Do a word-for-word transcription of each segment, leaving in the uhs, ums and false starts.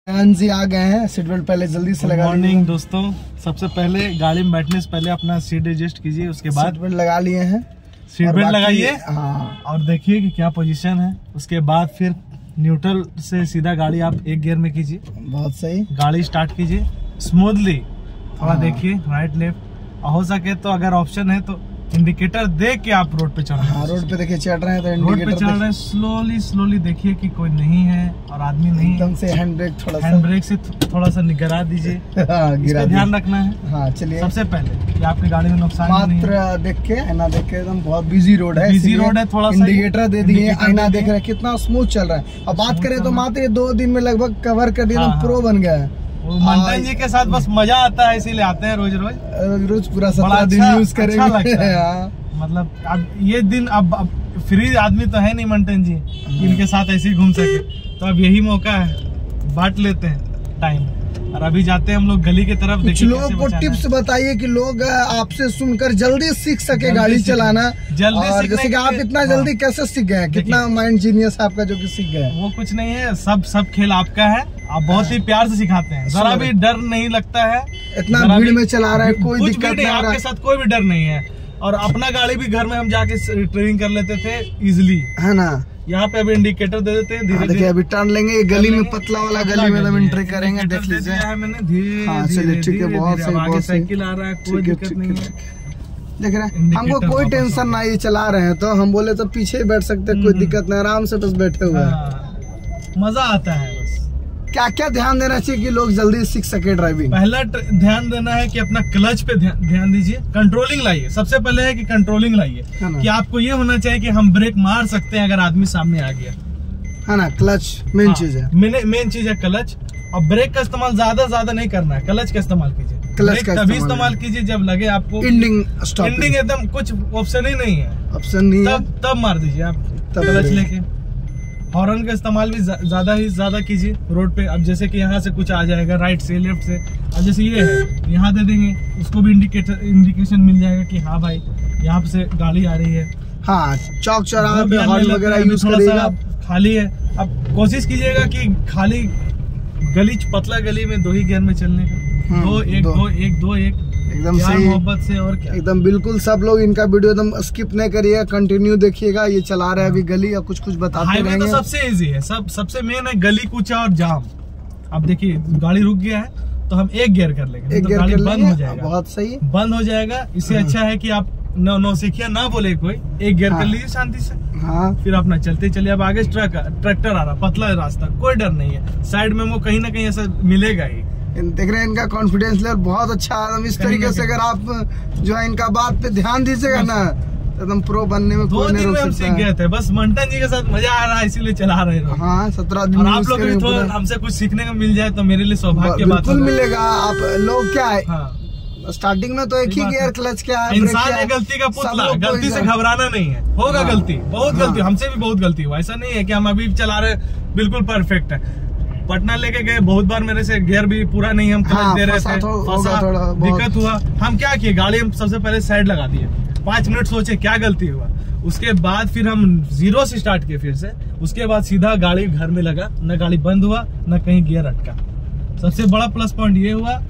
जी आ गए हैं, seat belt पहले जल्दी से लगा। मॉर्निंग दोस्तों, सबसे पहले गाड़ी में बैठने से पहले अपना सीट एडजस्ट कीजिए, उसके बाद सीट बेल्ट लगा लिए हैं। सीट बेल्ट लगाइए हाँ। और देखिए कि क्या पोजीशन है। उसके बाद फिर न्यूट्रल से सीधा गाड़ी आप एक गियर में कीजिए। बहुत सही। गाड़ी स्टार्ट कीजिए स्मूथली, थोड़ा हाँ। देखिए राइट लेफ्ट, हो सके तो अगर ऑप्शन है तो इंडिकेटर देख के आप रोड पे चढ़ रहे हैं। हाँ, रोड पे देखिए चढ़ रहे हैं तो रोड पे इंडिकेटर चढ़ रहे हैं, स्लोली स्लोली देखिए कि कोई नहीं है और आदमी नहीं है। एकदम से हैंड ब्रेक थोड़ा सा हैंड ब्रेक से थोड़ा सा गिरा दीजिए। हाँ, गिरा ध्यान रखना है। हाँ चलिए। सबसे पहले कि आपकी गाड़ी में नुकसान नहीं है। मात्र देख के आईना देख के, एकदम बहुत बिजी रोड है, बिजी रोड है, थोड़ा सा इंडिकेटर दे दिए, इंडिकेटर आईना दे देख दिए। रहे हैं कितना स्मूथ चल रहा है। अब बात करें तो मात्र ये दो दिन में लगभग कवर कर दिया, हाँ, एकदम प्रो बन गया है। मंटन जी के साथ बस मजा आता है, इसीलिए आते हैं रोज रोज रोज रोज पूरा बड़ा सत्रह दिन अच्छा- यूज करेंगे। अच्छा लगता है। हाँ। मतलब अब ये दिन अब, अब फ्री आदमी तो है नहीं मंटन जी, इनके साथ ऐसे ही घूम सके, तो अब यही मौका है, बांट लेते हैं टाइम। और अभी जाते हैं हम लोग गली की तरफ। कुछ लोगों को टिप्स बताइए कि लोग आपसे सुनकर जल्दी सीख सके गाड़ी चलाना। जल्दी और सीखने जैसे कि आप के लिए- इतना जल्दी कैसे सीख गए, कितना माइंड जीनियस है आपका जो कि सीख गए। वो कुछ नहीं है, सब सब खेल आपका है, आप बहुत ही प्यार से सिखाते हैं, जरा भी डर नहीं लगता है। इतना भीड़ में चला रहा है, कोई कुछ दिक्कत भी नहीं, नहीं आ रहा आपके साथ कोई भी डर नहीं है। और अपना गाड़ी भी घर में हम जाके ट्रेनिंग कर लेते थे इजिली, है ना। यहाँ पे अभी इंडिकेटर दे देते हैं, धीरे देखिए धीरे अभी टर्न लेंगे, ये गली में पतला वाला गली में एकदम एंट्री करेंगे, देख इंडिकेटर दे लीजिए। दिया है मैंने, धीरे हाँ, चलिए, धीरे ठीक है, धीरे बहुत धीरे। सही, अब आगे बहुत सही। साइकिल आ रहा है, कोई ठीक है, दिक्कत ठीक नहीं है, है। ठीक है। देख रहे हैं, हमको इंडिकेटर कोई वापस टेंशन हो ना, ये चला रहे हैं तो हम बोले तो पीछे ही बैठ सकते हैं, कोई दिक्कत नहीं, आराम से बस बैठे हुए हैं। हाँ, मजा आता है बस। क्या क्या ध्यान देना चाहिए कि लोग जल्दी सीख सके ड्राइविंग? पहला ध्यान देना है कि अपना क्लच पे ध्यान, ध्यान दीजिए, कंट्रोलिंग लाइए। सबसे पहले है कि कंट्रोलिंग लाइए, कि आपको ये होना चाहिए कि हम ब्रेक मार सकते हैं अगर आदमी सामने आ गया, है ना। क्लच मेन हाँ, चीज है। मेन चीज है क्लच। और ब्रेक का इस्तेमाल ज्यादा ज्यादा नहीं करना है, क्लच का इस्तेमाल कीजिए। क्लच का तभी इस्तेमाल इस्तेमाल कीजिए जब लगे आपको इंडिंग स्टॉप, इंडिंग एकदम कुछ ऑप्शन ही नहीं है, ऑप्शन नहीं है, तब तब मार दीजिए आप तब क्लच ब्रेक। लेके। हॉर्न का इस्तेमाल भी ज्यादा ही ज्यादा कीजिए रोड पे। अब जैसे कि यहाँ से कुछ आ जाएगा राइट से लेफ्ट से, अब जैसे ये है यहाँ दे देंगे, उसको भी इंडिकेटर इंडिकेशन मिल जाएगा कि हाँ भाई यहाँ से गाड़ी आ रही है। हाँ, चौक चौराहा पे वो हॉर्न भी वगैरह अभी यूज थोड़ा करेगा। सा खाली है, अब कोशिश कीजिएगा कि खाली गली, पतला गली में दो ही गियर में चलने का। हम्म, दो एक दो। दो एक दो एक एकदम प्यार सही, मोहब्बत से। और क्या, एकदम बिल्कुल। सब लोग इनका वीडियो एकदम स्किप नहीं करिएगा, कंटिन्यू देखिएगा। ये चला रहे हैं अभी गली, और कुछ कुछ बताते हाईवे रहेंगे। तो सबसे इजी है, सब सबसे मेन है गली कूचा और जाम। अब देखिए गाड़ी रुक गया है तो हम एक गियर कर लेंगे, एक तो गियर गाड़ी कर बंद हो लेंगे, जाएगा, बहुत सही। बंद हो जाएगा। इससे अच्छा है कि आप नौ नौसिखिया ना बोले कोई, एक गियर हाँ। कर लीजिए शांति से, हाँ, फिर अपना चलते चलिए। अब आगे ट्रक ट्रैक्टर आ रहा, पतला रास्ता, कोई डर नहीं है, साइड में वो कहीं ना कहीं ऐसा मिलेगा ही। देख रहे हैं इनका कॉन्फिडेंस लेवल बहुत अच्छा है। इस तरीके से अगर आप जो है इनका बात पे ध्यान दीजिएगा ना, एकदम प्रो बनने में दो कोई नहीं दिन रोक में हम सकता सीख है। गए थे, बस मंटन जी के साथ मजा आ रहा है इसीलिए चला रहे हैं। हाँ, सत्रह दिन और में आप use लोग भी करेंगे थोड़ा पूरा। हमसे कुछ सीखने को मिल जाए तो मेरे लिए सौभाग्य की बात बिल्कुल होगा। मिलेगा। आप लोग क्या है, हाँ, स्टार्टिंग में तो एक ही गियर, क्लच क्या है, ब्रेक इंसान क्या है है, गलती का सब पुतला, लोग को गलती से इंसान- घबराना नहीं है, होगा हाँ, गलती, बहुत हाँ। गलती, हमसे भी बहुत गलती हुआ। ऐसा नहीं है कि हम अभी चला रहे बिल्कुल परफेक्ट है। पटना लेके गए, बहुत बार मेरे से गियर भी पूरा नहीं हम क्लच हाँ, दे रहे फंसा थे, तो होगा फंसा, थोड़ा बहुत। दिक्कत हुआ। हम क्या किए, गाड़ी हम सबसे पहले साइड लगा दिए, पांच मिनट सोचे क्या गलती हुआ। उसके बाद फिर हम जीरो से स्टार्ट किए फिर से। उसके बाद सीधा गाड़ी घर में लगा, न गाड़ी बंद हुआ न कहीं गियर अटका। सबसे बड़ा प्लस पॉइंट ये हुआ,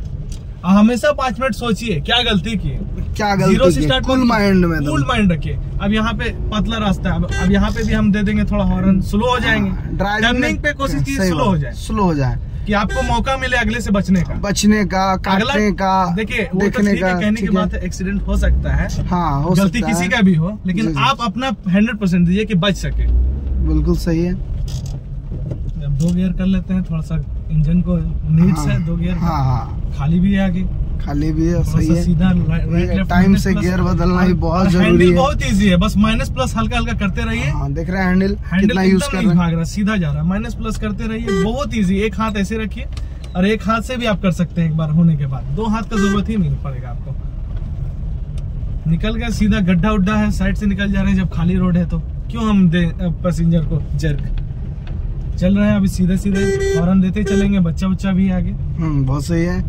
हमेशा पांच मिनट सोचिए क्या गलती की, क्या गलती जीरो से की, स्टार्ट, कूल माइंड में कूल माइंड रखिए। अब यहाँ पे पतला रास्ता है, अब अब यहाँ पे भी हम दे देंगे थोड़ा हॉर्न, स्लो हो जाएंगे। टर्निंग पे कोशिश कीजिए स्लो हो जाए, स्लो हो जाए, कि आपको मौका मिले अगले से बचने का, बचने का, काटने का, देखिए वो तो देखने ठीक है, का। कहने की बात है, एक्सीडेंट हो सकता है, हाँ, हो गलती सकता किसी है। का भी हो, जी, लेकिन जी। आप अपना हंड्रेड परसेंट दीजिए कि बच सके। बिल्कुल सही है। अब दो गियर कर लेते हैं, थोड़ा सा इंजन को नीड्स है दो गियर, हाँ हाँ, खाली भी है आगे, खाली भी है, थोड़ा सही सा है। सीधा राइट लेफ्ट, टाइम से गियर बदलना भी बहुत जरूरी हैंडल है। बहुत इजी है, बस माइनस प्लस हल्का हल्का करते रहिए। हाँ, देख रहे हैं हैंडल हैंडल कितना यूज एकदम कर नहीं रहे हैं। भाग रहा, सीधा जा रहा है, माइनस प्लस करते रहिए, बहुत इजी। एक हाथ ऐसे रखिए और एक हाथ से भी आप कर सकते हैं एक बार होने के बाद, दो हाथ का जरूरत ही नहीं पड़ेगा आपको। निकल गया सीधा, गड्ढा उड्ढा है साइड से निकल जा रहे हैं, जब खाली रोड है तो क्यों हम दे पैसेंजर को जर्क। चल रहे हैं अभी सीधे सीधे, हॉर्न देते चलेंगे, बच्चा बच्चा भी आगे, हम्म, बहुत सही है।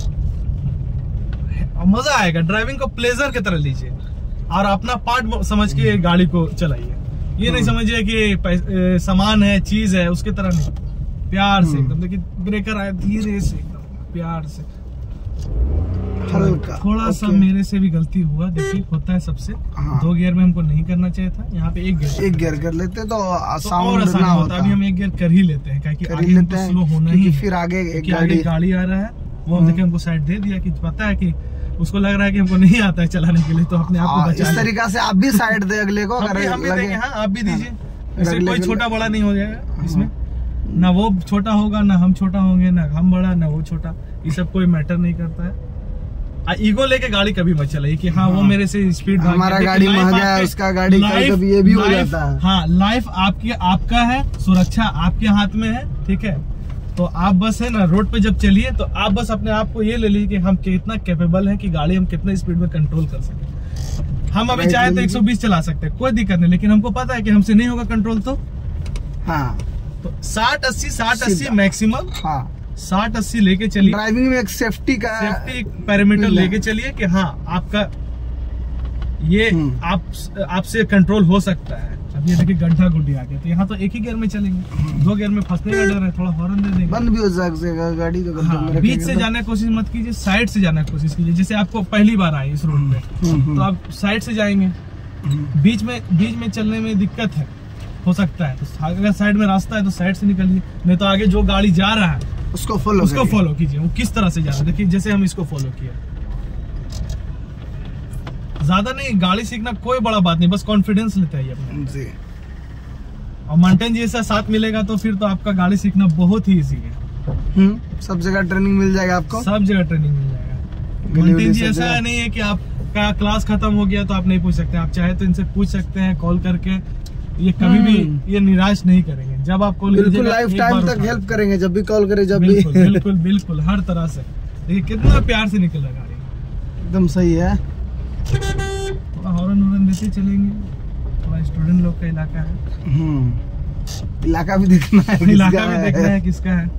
और मजा आएगा। ड्राइविंग को प्लेजर की तरह लीजिए और अपना पार्ट समझ के गाड़ी को चलाइए। ये नहीं समझिए कि सामान है, चीज है, उसकी तरह नहीं। प्यार से एकदम। देखिए ब्रेकर आया धीरे से एकदम प्यार से, हल्का थोड़ा सा मेरे से भी गलती हुआ। देखिए होता है सबसे, हाँ। दो गियर में हमको नहीं करना चाहिए था, यहाँ पे एक गियर एक गियर कर लेते तो तो और साउंड आसान ना होता। होता। अभी हम एक गियर कर ही लेते हैं, क्योंकि कर आगे ही हमको लेते स्लो हैं होना क्योंकि ही है। फिर आगे एक कि आगे गाड़ी गाड़ी आ रहा है, वो हम देखिए हमको साइड दे दिया कि पता है कि उसको लग रहा है कि हमको नहीं आता है चलाने के लिए, तो अपने आप को हाँ, बचा इस ले। तरीका से आप भी साइड दे अगले को हम अगर भी हम भी लगे। देंगे, हाँ आप भी दीजिए, इससे अगले कोई को- छोटा बड़ा नहीं हो जाएगा इसमें, ना वो छोटा होगा ना हम छोटा होंगे, ना हम बड़ा ना वो छोटा, ये सब कोई मैटर नहीं करता है। आ, ईगो लेके गाड़ी कभी मत चलाइए कि हाँ, हाँ वो मेरे से स्पीड हमारा गाड़ी महंगा है, उसका गाड़ी कभी कभी ये भी हो जाता है। हाँ लाइफ आपकी आपका है, सुरक्षा आपके हाथ में है, ठीक है। तो आप बस है ना रोड पे जब चलिए तो आप बस अपने आप को ये ले लीजिए कि हम कितना कैपेबल है कि गाड़ी हम कितने स्पीड में कंट्रोल कर सके। हम अभी चाहे तो एक सौ बीस चला सकते हैं, कोई दिक्कत नहीं, लेकिन हमको पता है कि हमसे नहीं होगा कंट्रोल, तो हाँ तो साठ अस्सी साठ अस्सी मैक्सिमम, हाँ साठ अस्सी लेके चलिए। ड्राइविंग में एक सेफ्टी का सेफ्टी पैरामीटर लेके चलिए कि हाँ आपका ये आप आपसे कंट्रोल हो सकता है। अब ये देखिए गड्ढा गुड्डी आ गया, तो यहाँ तो एक ही गियर में चलेंगे, दो गियर में फंसने का डर है, थोड़ा हॉर्न दे देंगे। बंद भी हो जाएगा गाड़ी तो। हाँ, बीच से जाने की कोशिश मत कीजिए, साइड से जाने की कोशिश कीजिए। जैसे आपको पहली बार आए इस रोड पे तो आप साइड से जाएंगे, बीच में बीच में चलने में दिक्कत है, हो सकता है तो अगर साइड में रास्ता है तो साइड से निकलिए, नहीं तो आगे जो गाड़ी जा रहा है उसको फॉलो उसको फॉलो कीजिए। वो किस तरह से जा रहा है देखिए, जैसे हम इसको फॉलो किया। ज्यादा नहीं, गाड़ी सीखना कोई बड़ा बात नहीं, बस कॉन्फिडेंस लेते आइए अपने जी। और माउंटेन जी ऐसा साथ मिलेगा तो फिर तो आपका गाड़ी सीखना बहुत ही इजी है। हम्म सब जगह ट्रेनिंग मिल जाएगा आपको, सब जगह ट्रेनिंग मिल जाएगा। माउंटेन जी ऐसा नहीं है कि आपका क्लास खत्म हो गया तो आप नहीं पूछ सकते, आप चाहे तो इनसे पूछ सकते हैं कॉल करके। ये कभी भी ये निराश नहीं करेंगे, जब आप कॉल बिल्कुल लाइफ टाइम तक हेल्प करेंगे, जब भी कॉल करे जब बिल्कुल, भी बिल्कुल बिल्कुल हर तरह से। देखिए कितना प्यार से निकल रहा गाड़ी, एकदम सही है। थोड़ा हॉर्न वॉर्न देते चलेंगे, थोड़ा स्टूडेंट लोग का इलाका है। हम्म इलाका भी देखना है, इलाका भी देखना है किसका है।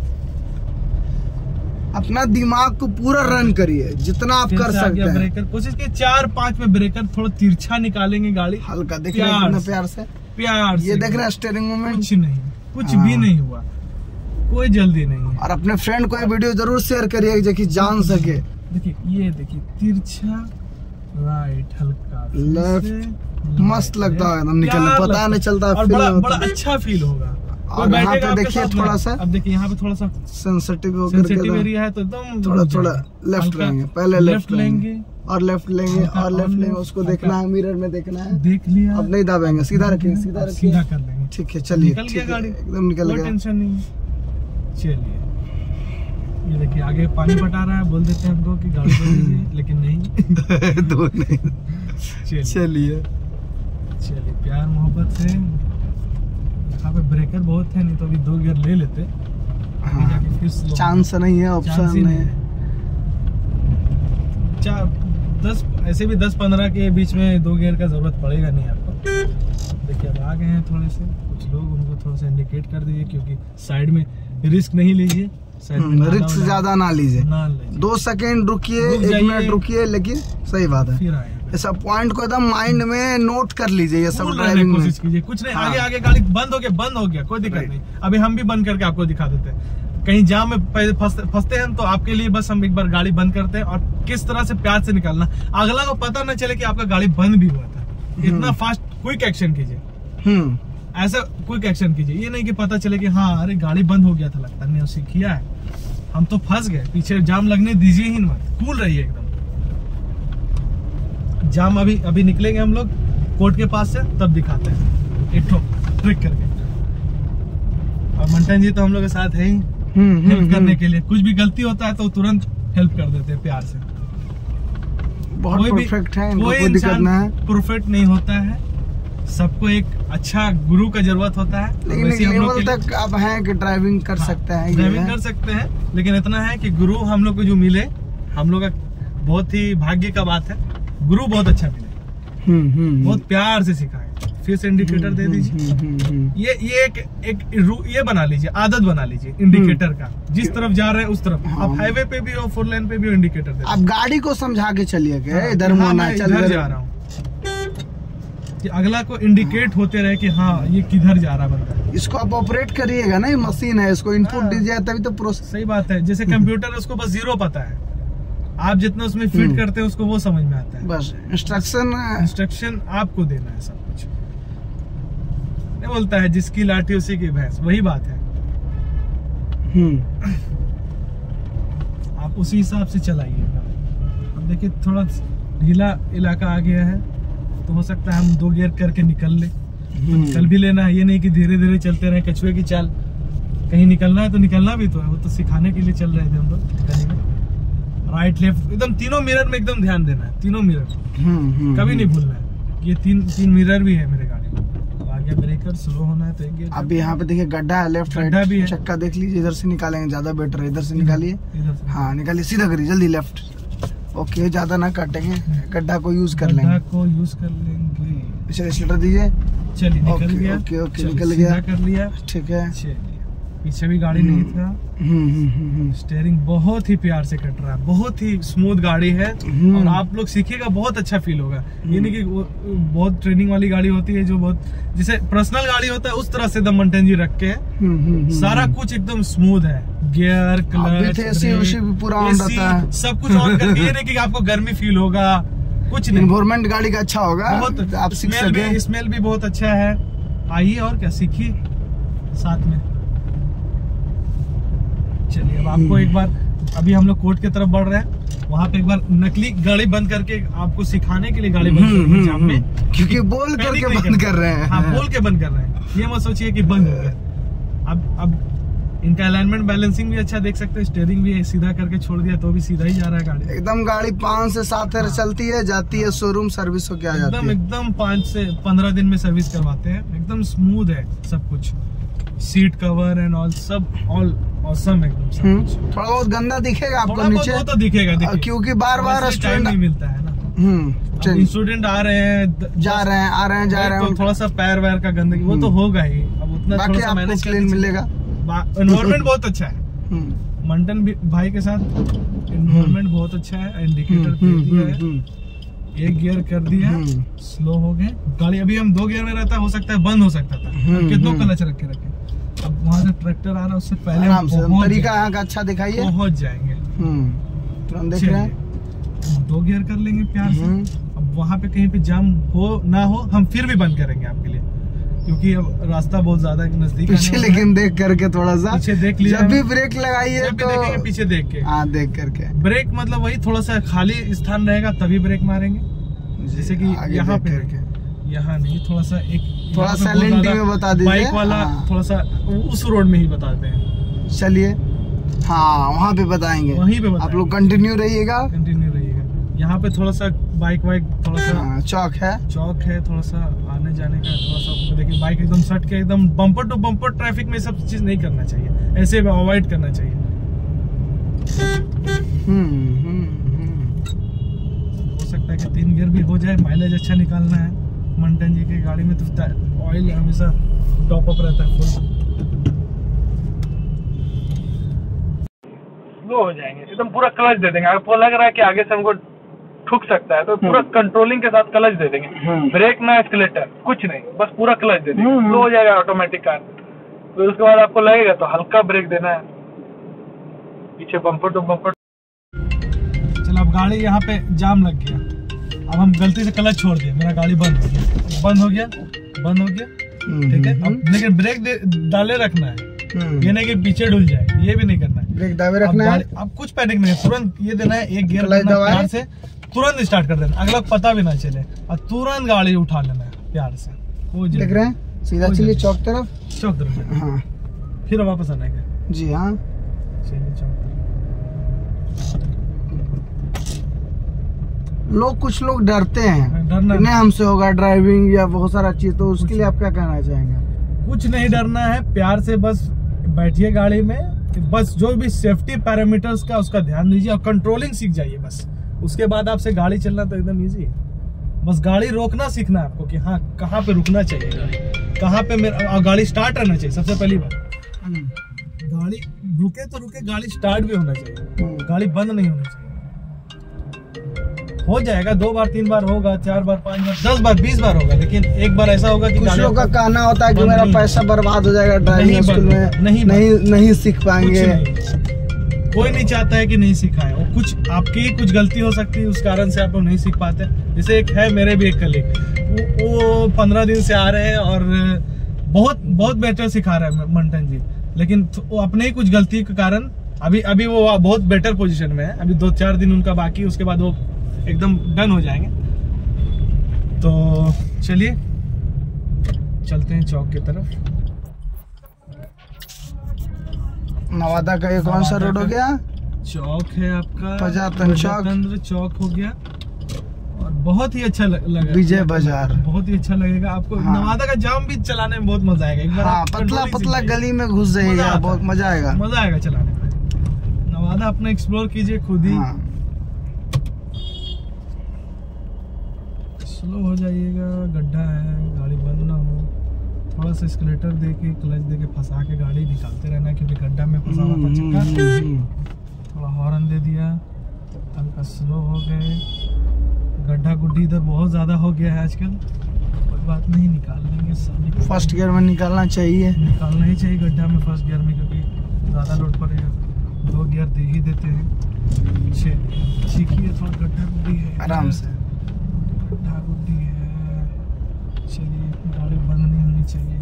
अपना दिमाग को पूरा रन करिए जितना आप कर सकते हैं। ब्रेकर कोशिश कीजिए चार पांच में ब्रेकर थोड़ा तिरछा निकालेंगे गाड़ी, हल्का देख रहे हैं, कितना प्यार से प्यार ये देख रहे हैं स्टीयरिंग मूवमेंट। कुछ नहीं, कुछ भी नहीं हुआ, कोई जल्दी नहीं है। और अपने फ्रेंड को ये वीडियो जरूर शेयर करिए जो कि जान सके। देखिए ये देखिए तिरछा राइट हल्का लेफ्ट, मस्त लगता है एकदम निकलने, पता नहीं चलता, और बड़ा बड़ा अच्छा फील होगा। और यहाँ पे देखिए थोड़ा सा, अब देखिए यहाँ पे थोड़ा सा सेंसिटिव सेंसिटिव एरिया है तो एकदम थोड़ा थोड़ा लेफ्ट लेंगे, पहले लेफ्ट लेंगे और लेफ्ट लेंगे और लेफ्ट लेंगे, उसको देखना है, मिरर में देखना है। देख लिया, अब नहीं दाबेंगे, सीधा रखिए, सीधा रखिए, सीधा कर लेंगे। ठीक है चलिए, निकल गया गाड़ी, एकदम निकल कोई गया, टेंशन नहीं। चलिए ये देखिए आगे पानी पटा रहा है, बोल देते हैं हमको कि गाड़ी दो दीजिए, लेकिन नहीं दो नहीं। चलिए चलिए चलिए प्यार मोहब्बत से। यहाँ पे ब्रेकर बहुत है, नहीं तो अभी दो गियर ले लेते, आगे जाके फिर स्लो। चांस नहीं है, ऑप्शन नहीं है। चार दस ऐसे भी दस पंद्रह के बीच में दो गियर का जरूरत पड़ेगा नहीं आपको। देखिए अब आ गए हैं थोड़े से कुछ लोग, उनको थोड़ा सा इंडिकेट कर दीजिए, क्योंकि साइड में रिस्क नहीं लीजिए, रिस्क ज्यादा ना लीजिए, ना लीजिए। दो सेकंड रुकिए, एक मिनट रुकिए, लेकिन सही बात है, फिर आए ऐसा पॉइंट को एकदम माइंड में नोट कर लीजिए। ये सब भूल ड्राइविंग में कोशिश कीजिए, कुछ नहीं, हाँ। आगे आगे गाड़ी बंद हो गया बंद हो गया कोई दिक्कत नहीं, अभी हम भी बंद करके आपको दिखा देते हैं। कहीं जाम में पहले फंसते हैं तो आपके लिए बस हम एक बार गाड़ी बंद करते हैं, और किस तरह से प्यार से निकलना, अगला को पता न चले कि आपका गाड़ी बंद भी हुआ था। इतना फास्ट क्विक एक्शन कीजिए, हम्म ऐसा क्विक एक्शन कीजिए, ये नहीं कि पता चले कि हाँ अरे गाड़ी बंद हो गया था, लगता नहीं उसे किया है, हम तो फंस गए, पीछे जाम लगने दीजिए ही मत, कूल रहिए एकदम। जाम अभी अभी निकलेंगे हम लोग कोर्ट के पास से, तब दिखाते हैं एक ठो ट्रिक करके। और मंटन जी तो हम लोग के साथ है ही हेल्प करने के लिए, कुछ भी गलती होता है तो तुरंत हेल्प कर देते हैं प्यार से। बहुत परफेक्ट है, इनको कोई दिक्कत ना है, परफेक्ट नहीं होता है, सबको एक अच्छा गुरु का जरूरत होता है। लेकिन एक लेवल तक आप हैं कि ड्राइविंग कर सकते हैं, ड्राइविंग कर सकते हैं, लेकिन इतना है कि गुरु हम लोग को जो मिले, हम लोग का बहुत ही भाग्य का बात है, गुरु बहुत अच्छा मिले, हम्म हम्म बहुत प्यार से सिखाए। फिर से इंडिकेटर दे दीजिए, ये ये एक एक ये बना लीजिए, आदत बना लीजिए इंडिकेटर का, जिस तरफ जा रहे हैं उस तरफ, आप हाईवे पे भी हो फोर लेन पे भी हो इंडिकेटर दे। आप गाड़ी को समझा के चलिए कि इधर हाँ, मोना चल इधर जा रहा हूँ, कि अगला को इंडिकेट होते रहे कि हाँ ये किधर जा रहा बंदा। इसको आप ऑपरेट करिएगा ना, ये मशीन है, इसको इनपुट दीजिए तभी तो प्रोसेस। सही बात है, जैसे कंप्यूटर उसको बस जीरो पता है, आप जितना उसमें फिट करते हैं उसको वो समझ में आता है। बस इंस्ट्रक्शन इंस्ट्रक्शन आपको देना है सब कुछ। नहीं बोलता है जिसकी लाठी उसी की भैंस, वही बात है। आप उसी हिसाब से चलाइएगा। अब देखिए थोड़ा ढीला इलाका आ गया है तो हो सकता है हम दो गियर करके निकल ले, तो निकल भी लेना है। ये नहीं कि धीरे धीरे चलते रहे कछुए की चाल। कहीं निकलना है तो निकलना भी तो है, वो तो सिखाने के लिए चल रहे थे हम लोग। राइट लेफ्ट एकदम तीनों मिरर में एकदम ध्यान देना है, तीनों मिरर कभी नहीं भूलना है। ये तीन तीन मिरर भी है मेरे गाड़ी में। आगे ब्रेकर स्लो होना है तो एक गियर। अब यहाँ पे देखिए गड्ढा है, लेफ्ट राइट भी है, चक्का देख लीजिए, इधर से निकालेंगे ज्यादा बेटर है, इधर से निकालिए। हाँ निकालिए, सीधा करिए जल्दी लेफ्ट। ओके ज्यादा ना काटेंगे, गड्ढा को यूज कर लेंगे, को यूज कर लेंगे। चलिए स्टार्टर दीजिए। चलिए निकल गया। ओके ओके निकल गया, कर लिया। ठीक है। पीछे भी गाड़ी नहीं था। स्टीयरिंग बहुत ही प्यार से कट रहा है, बहुत ही स्मूथ गाड़ी है और आप लोग सीखिएगा बहुत अच्छा फील होगा। ये नहीं कि बहुत ट्रेनिंग वाली गाड़ी होती है जो बहुत जैसे पर्सनल गाड़ी होता है उस तरह से दम मंटन जी रख के सारा कुछ एकदम स्मूथ है। गियर क्लच पूरा ऑन रहता है, सब कुछ ऑन करके। ये नहीं कि आपको गर्मी फील होगा, कुछ नहीं। एनवायरमेंट गाड़ी का अच्छा होगा, बहुत आप सीख सके। स्मेल भी बहुत अच्छा है। आइए और क्या सीखिए साथ में। चलिए अब आपको एक बार, अभी हम लोग कोर्ट की तरफ बढ़ रहे हैं, वहाँ पे एक बार नकली गाड़ी बंद करके आपको सिखाने के लिए गाड़ी बंद कर रहे हैं जाम में, क्योंकि बोल करके बंद कर रहे हैं। हाँ बोल के बंद कर रहे हैं, ये मत सोचिए कि बंद हो गया। अब अब इनका अलाइनमेंट बैलेंसिंग भी अच्छा देख सकते हैं, स्टीयरिंग भी सीधा करके छोड़ दिया तो भी सीधा ही जा रहा है गाड़ी। एकदम गाड़ी पाँच से सात हाँ। चलती है, जाती है शोरूम सर्विस हो क्या जाती है। एकदम पाँच से पंद्रह दिन में सर्विस करवाते हैं, एकदम स्मूथ है सब कुछ। सीट कवर एंड ऑल सब ऑल ऑसम एकदम सब कुछ। थोड़ा बहुत गंदा दिखेगा आपको नीचे, वो तो दिखेगा दिखेगा क्योंकि बार बार स्टूडेंट नहीं मिलता है ना। स्टूडेंट आ रहे हैं जा रहे हैं आ रहे हैं जा रहे हैं, तो थोड़ा सा पैर वैर का गंदगी वो तो होगा ही। अब उतना बाकी थोड़ा सा मैनेज क्लीन मिलेगा। एनवायरनमेंट बहुत अच्छा है मंटन भाई के साथ, एनवायरनमेंट बहुत अच्छा है। इंडिकेटर दे दिया है, एक गियर कर दिया, स्लो हो गए गाड़ी। अभी हम दो गियर में रहता है, हो सकता है बंद हो सकता था, कितनों क्लच रख के रखे। अब वहाँ से ट्रैक्टर आ रहा है, उससे पहले आराम से तरीका यहाँ का अच्छा दिखाइए, पहुँच जाएंगे। तुरंत देख रहे हैं, दो गियर कर लेंगे प्यार से। अब वहाँ पे कहीं पे जाम हो ना हो हम फिर भी बंद करेंगे आपके लिए, क्योंकि अब रास्ता बहुत ज्यादा नजदीक है। पीछे लेकिन देख करके थोड़ा सा पीछे देख लिया, जब भी ब्रेक लगाइए तो देखेंगे पीछे देख के। हाँ देख करके ब्रेक मतलब वही थोड़ा सा खाली स्थान रहेगा तभी ब्रेक मारेंगे, जैसे कि यहाँ पे यहाँ नहीं, थोड़ा सा एक थोड़ा साइलेंट में बता दीजिए। बाइक वाला हाँ। थोड़ा सा उस रोड में ही बताते हैं। चलिए हाँ वहाँ पे बताएंगे, वहीं पे बताएंगे। आप लोग कंटिन्यू रहिएगा, कंटिन्यू रहिएगा। यहाँ पे थोड़ा सा बाइक वाइक थोड़ा सा हाँ, चौक है चौक है थोड़ा सा आने जाने का थोड़ा सा देखिए। बाइक एकदम सट के एकदम बम्पर टू बम्पर ट्रैफिक में सब चीज नहीं करना चाहिए, ऐसे अवॉइड करना चाहिए। हो सकता है कि तीन गियर भी हो जाए, माइलेज अच्छा निकालना है। मंटन जी की गाड़ी में तो ऑयल हमेशा टॉप अप रहता है, फुल स्लो हो जाएंगे एकदम, पूरा क्लच दे देंगे। आपको लग रहा है कि आगे से हमको ठुक सकता है तो पूरा कंट्रोलिंग के साथ क्लच दे देंगे, ब्रेक ना एक्सीलेटर कुछ नहीं, बस पूरा क्लच दे देंगे, स्लो हो जाएगा ऑटोमेटिक कार। फिर उसके बाद आपको लगेगा तो हल्का ब्रेक देना है, पीछे बम्पर टू बम्पर। चलो अब गाड़ी यहाँ पे जाम लग गया, अब हम गलती से क्लच छोड़ दिए, मेरा गाड़ी बंद हो गया बंद हो गया बंद हो गया ठीक है। अब लेकिन ब्रेक डाले रखना है, ये नहीं कि पीछे डुल जाए, ये भी नहीं करना है। ब्रेक दावे रखना है। अब कुछ पैनिक नहीं, तुरंत ये देना है, एक गियर प्यार से तुरंत स्टार्ट कर देना, अगला पता भी ना चले, और तुरंत गाड़ी उठा लेना है प्यार से। वो देख रहे हैं, सीधा चलिए चौक तरफ, चौक तरफ हाँ, फिर वापस आना है। जी हाँ चलिए चौक। लोग कुछ लोग डरते हैं, नहीं हमसे होगा ड्राइविंग या बहुत सारा चीज, तो उसके लिए आप क्या कहना चाहेंगे? कुछ नहीं डरना है, प्यार से बस बैठिए गाड़ी में, बस जो भी सेफ्टी पैरामीटर्स का उसका ध्यान दीजिए और कंट्रोलिंग सीख जाइए बस। उसके बाद आपसे गाड़ी चलना तो एकदम इजी है, बस गाड़ी रोकना सीखना है आपको कि हाँ कहाँ पे रुकना चाहिए, गाड़ी कहाँ पे मेरा गाड़ी स्टार्ट रहना चाहिए। सबसे पहली बात गाड़ी रुके तो रुके, गाड़ी स्टार्ट भी होना चाहिए, गाड़ी बंद नहीं होनी चाहिए। हो जाएगा, दो बार तीन बार होगा, चार बार पांच बार दस बार बीस बार होगा, लेकिन एक बार ऐसा होगा कि कुछ लोगों का कहना होता है कि मेरा पैसा बर्बाद हो जाएगा ड्राइविंग स्कूल में, नहीं नहीं नहीं सीख पाएंगे। कोई नहीं चाहता है कि नहीं सिखाए, वो कुछ आपकी कुछ गलती हो सकती है, उस कारण से आप लोग नहीं सीख पाते। जैसे एक है मेरे भी एक कलीग, वो पंद्रह दिन से आ रहे हैं और बहुत बहुत बेटर सिखा रहे हैं मंटन जी, लेकिन वो अपने ही कुछ गलती के कारण अभी अभी वो बहुत बेटर पोजीशन में है। अभी दो चार दिन उनका बाकी, उसके बाद वो एकदम डन हो जाएंगे। तो चलिए चलते हैं चौक की तरफ। नवादा का ये कौन सा रोड हो गया? चौक है आपका प्रजातंत्र चौक, प्रजातंत्र चौक हो गया। और बहुत ही अच्छा लगा, विजय बाजार बहुत ही अच्छा लगेगा आपको। हाँ। नवादा का जाम भी चलाने में बहुत मजा आएगा। एक बार हाँ, पतला पतला गली में घुस जाइएगा, बहुत मजा आएगा, मजा आएगा चलाने में। नवादा अपना एक्सप्लोर कीजिए खुद ही। हाँ। स्लो हो जाइएगा, गड्ढा है, गाड़ी बंद ना हो। थोड़ा सा स्केलेटर दे के क्लच दे के फंसा के गाड़ी निकालते रहना, क्योंकि गड्ढा में फंसा हुआ था चक्का। थोड़ा हॉर्न दे दिया, हल्का स्लो हो गए। गड्ढा गुड्डी इधर बहुत ज्यादा हो गया है आजकल, कोई बात नहीं, निकाल लेंगे। फर्स्ट गियर में निकालना चाहिए, निकालना ही चाहिए गड्ढा में फर्स्ट गियर में, क्योंकि ज्यादा लोड पड़ेगा। दो गियर दे ही देते हैं। सीखिए, थोड़ा गड्ढा गुड्डी है, आराम से गड्ढा गुड्डी है। चलिए, गाड़ी बंद नहीं होनी चाहिए,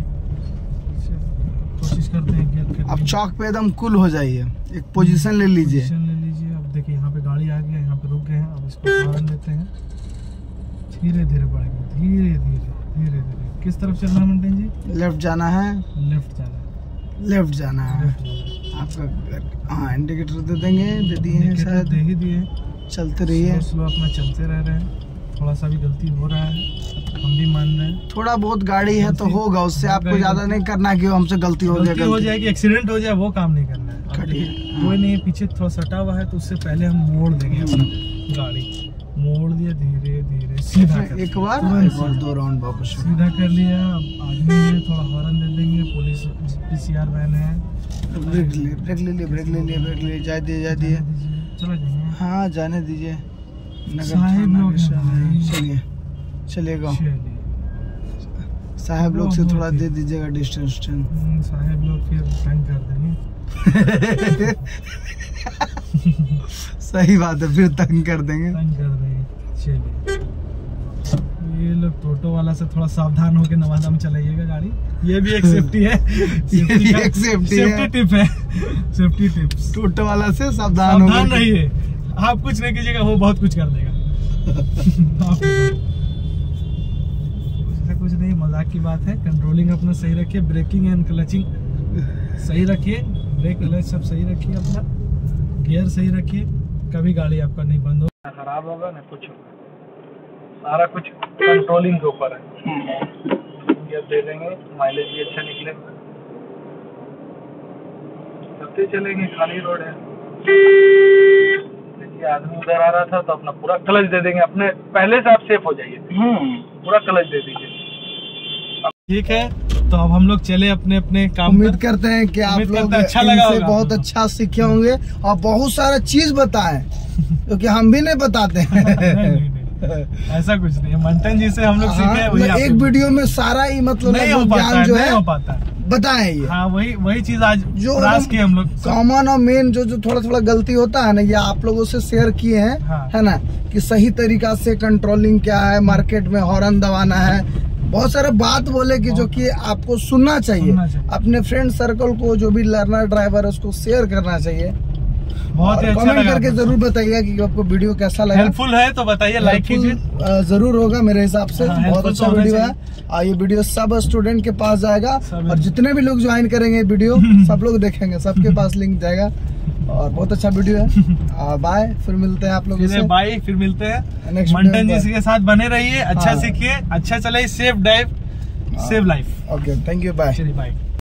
कोशिश करते हैं गियर के। अब चौक पे एकदम कूल हो जाइए, एक पोजीशन ले लीजिए, पोजीशन ले लीजिए। अब देखिए यहाँ पे गाड़ी आ गया, यहाँ पे रुक गए हैं, अब इसको हॉर्न देते हैं। धीरे धीरे बढ़ेंगे, धीरे धीरे धीरे धीरे। किस तरफ चलना है मंटन जी? लेफ्ट जाना है, लेफ्ट जाना है, लेफ्ट जाना है आपका। हाँ, इंडिकेटर दे देंगे, दे दिए हैं शायद, दे ही दिए। चलते रहिए, स्लो अपना चलते रह रहे हैं। थोड़ा सा भी गलती हो रहा है, हम भी मान रहे हैं। थोड़ा बहुत गाड़ी है तो होगा, उससे आपको ज्यादा नहीं करना कि हमसे गलती हो गई, हो जाएगी, एक्सीडेंट हो जाए, वो काम नहीं करना है। कोई नहीं, पीछे थोड़ा सटा हुआ है तो उससे पहले हम मोड़ देंगे अपना गाड़ी। मोड़ दिया, धीरे धीरे सीधा कर, एक बार एक बार दो राउंड वापस सीधा कर लिया। अब आदमी है, थोड़ा हॉर्न दे देंगे। पुलिस पीसीआर वैन है, ब्रेक ले ब्रेक ले लिए ब्रेक ले लिए ब्रेक ले जा दिए जा दिए चला जाएंगे। हाँ, जाने दीजिए। साहेब लोग चलिए चलिएगा, साहब लोग से थोड़ा दे दीजिएगा डिस्टेंस। साहब लोग फिर तंग कर देंगे। सही बात है, फिर तंग कर देंगे, तंग कर देंगे। चलिए, ये लोग टोटो वाला से थोड़ा सावधान होकर नवादा में चलाइएगा गाड़ी। ये भी एक सेफ्टी है, ये भी एक सेफ्टी सेफ्टी टिप है, सेफ्टी टिप्स। टोटो वाला से सावधान सावधान रहिए। आप कुछ नहीं कीजिएगा, वो बहुत कुछ कर देगा। कुछ नहीं, मजाक की बात है। कंट्रोलिंग अपना सही रखिए, ब्रेकिंग एंड क्लचिंग सही रखिए, ब्रेक क्लच सब सही रखिए, अपना गियर सही रखिए, कभी गाड़ी आपका नहीं बंद होगा, खराब होगा ना कुछ होगा। सारा कुछ कंट्रोलिंग के ऊपर है। गियर दे देंगे, माइलेज भी अच्छा निकले, चलते चलेंगे, खाली रोड है। देखिए, आदमी उधर आ रहा था तो अपना पूरा क्लच दे देंगे, अपने पहले से आप सेफ हो जाइए, पूरा क्लच दे दीजिए। ठीक है, तो अब हम लोग चले अपने अपने काम। उम्मीद करते हैं कि आप लोग अच्छा लगा होगा, बहुत अच्छा सीखे होंगे और बहुत सारा चीज बताएं, क्योंकि हम भी नहीं बताते हैं। नहीं, नहीं, नहीं, ऐसा कुछ नहीं है। मंटन जी से हम लोग सीखे हैं, वही एक वीडियो में सारा ही मतलब ज्ञान जो है बताएं। ये हाँ, वही वही चीज आज जो की हम लोग कॉमन और मेन जो जो थोड़ा थोड़ा गलती होता है ना, ये आप लोगों से शेयर किए हैं। हाँ। है ना, कि सही तरीका से कंट्रोलिंग क्या है, मार्केट में हॉर्न दबाना है, बहुत सारे बात बोले कि जो कि आपको सुनना चाहिए, सुनना चाहिए। अपने फ्रेंड सर्कल को, जो भी लर्नर ड्राइवर है, उसको शेयर करना चाहिए। बहुत अच्छा कमेंट करके जरूर बताइए कि आपको वीडियो कैसा लगा। हेल्पफुल है तो बताइए, लाइक कीजिए। जरूर होगा मेरे हिसाब से, बहुत अच्छा वीडियो है। और ये वीडियो सब स्टूडेंट के पास जाएगा, और जितने भी लोग ज्वाइन करेंगे वीडियो सब लोग देखेंगे, सबके पास लिंक जाएगा। और बहुत अच्छा वीडियो है। बाय, फिर मिलते हैं आप लोगों से। बाय, फिर मिलते हैं। मंटन जी के साथ बने रहिए, अच्छा सीखिए, अच्छा चलाइए, safe drive, save life. Okay, thank you, bye. Bye.